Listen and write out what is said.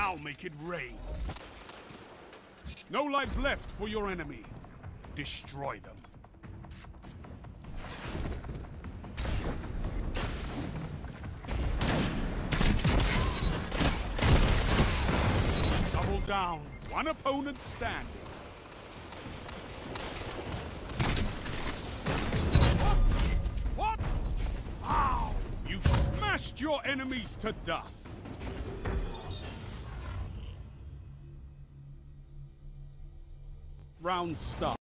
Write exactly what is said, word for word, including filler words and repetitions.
Now make it rain. No lives left for your enemy. Destroy them. Double down. One opponent standing. What? What? Ow! You smashed your enemies to dust. Round start.